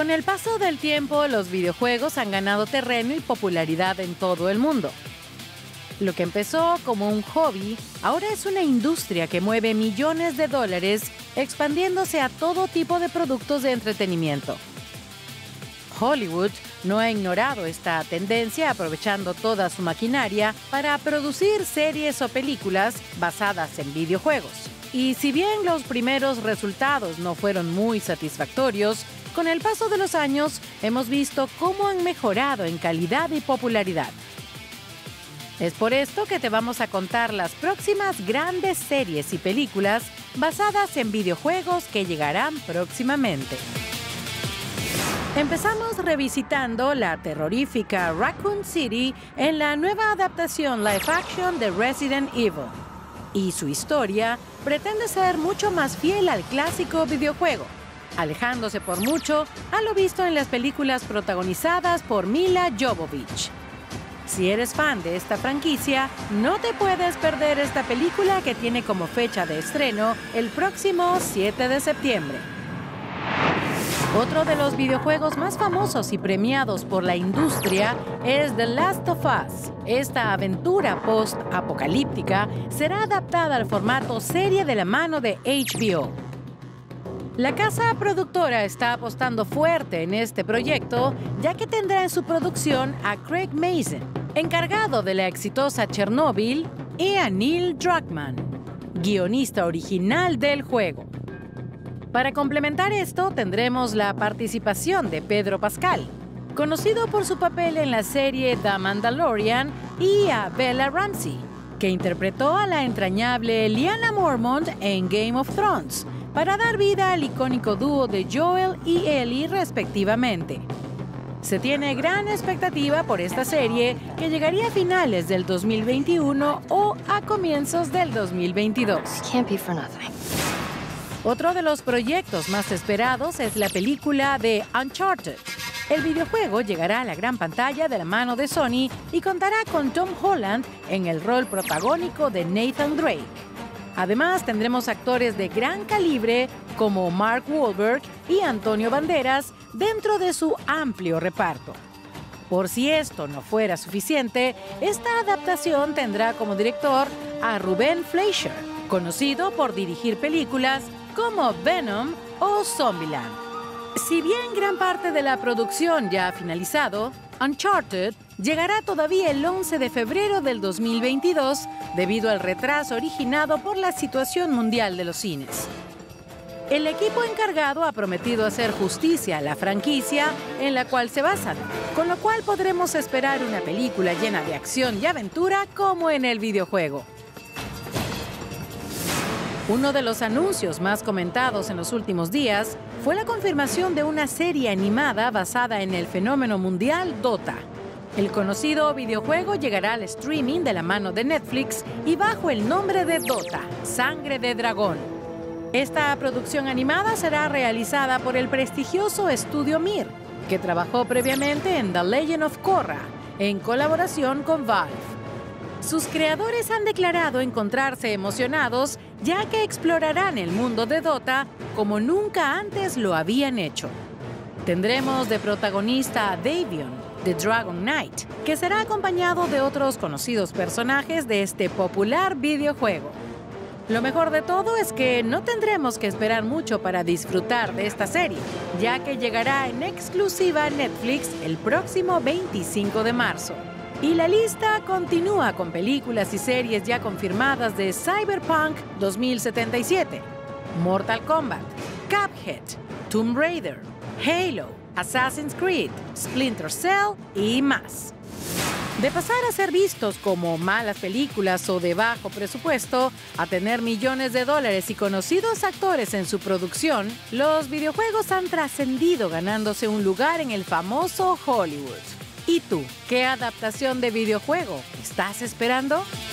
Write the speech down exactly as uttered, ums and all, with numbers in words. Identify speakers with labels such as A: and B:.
A: Con el paso del tiempo, los videojuegos han ganado terreno y popularidad en todo el mundo. Lo que empezó como un hobby, ahora es una industria que mueve millones de dólares, expandiéndose a todo tipo de productos de entretenimiento. Hollywood no ha ignorado esta tendencia, aprovechando toda su maquinaria para producir series o películas basadas en videojuegos. Y si bien los primeros resultados no fueron muy satisfactorios, con el paso de los años hemos visto cómo han mejorado en calidad y popularidad. Es por esto que te vamos a contar las próximas grandes series y películas basadas en videojuegos que llegarán próximamente. Empezamos revisitando la terrorífica Raccoon City en la nueva adaptación live action de Resident Evil. Y su historia pretende ser mucho más fiel al clásico videojuego, alejándose por mucho a lo visto en las películas protagonizadas por Mila Jovovich. Si eres fan de esta franquicia, no te puedes perder esta película que tiene como fecha de estreno el próximo siete de septiembre. Otro de los videojuegos más famosos y premiados por la industria es The Last of Us. Esta aventura post-apocalíptica será adaptada al formato serie de la mano de H B O. La casa productora está apostando fuerte en este proyecto, ya que tendrá en su producción a Craig Mazin, encargado de la exitosa Chernobyl, y a Neil Druckmann, guionista original del juego. Para complementar esto, tendremos la participación de Pedro Pascal, conocido por su papel en la serie The Mandalorian, y a Bella Ramsey, que interpretó a la entrañable Lyanna Mormont en Game of Thrones, para dar vida al icónico dúo de Joel y Ellie respectivamente. Se tiene gran expectativa por esta serie, que llegaría a finales del dos mil veintiuno o a comienzos del dos mil veintidós.
B: Can't be for nothing.
A: Otro de los proyectos más esperados es la película de Uncharted. El videojuego llegará a la gran pantalla de la mano de Sony y contará con Tom Holland en el rol protagónico de Nathan Drake. Además, tendremos actores de gran calibre como Mark Wahlberg y Antonio Banderas dentro de su amplio reparto. Por si esto no fuera suficiente, esta adaptación tendrá como director a Ruben Fleischer, conocido por dirigir películas como Venom o Zombieland. Si bien gran parte de la producción ya ha finalizado, Uncharted llegará todavía el once de febrero del dos mil veintidós debido al retraso originado por la situación mundial de los cines. El equipo encargado ha prometido hacer justicia a la franquicia en la cual se basan, con lo cual podremos esperar una película llena de acción y aventura como en el videojuego. Uno de los anuncios más comentados en los últimos días fue la confirmación de una serie animada basada en el fenómeno mundial Dota. El conocido videojuego llegará al streaming de la mano de Netflix y bajo el nombre de Dota, Sangre de Dragón. Esta producción animada será realizada por el prestigioso estudio Mir, que trabajó previamente en The Legend of Korra, en colaboración con Valve. Sus creadores han declarado encontrarse emocionados, ya que explorarán el mundo de Dota como nunca antes lo habían hecho. Tendremos de protagonista a Davion, de Dragon Knight, que será acompañado de otros conocidos personajes de este popular videojuego. Lo mejor de todo es que no tendremos que esperar mucho para disfrutar de esta serie, ya que llegará en exclusiva a Netflix el próximo veinticinco de marzo. Y la lista continúa con películas y series ya confirmadas de Cyberpunk dos mil setenta y siete, Mortal Kombat, Cuphead, Tomb Raider, Halo, Assassin's Creed, Splinter Cell y más. De pasar a ser vistos como malas películas o de bajo presupuesto, a tener millones de dólares y conocidos actores en su producción, los videojuegos han trascendido ganándose un lugar en el famoso Hollywood. ¿Y tú, qué adaptación de videojuego estás esperando?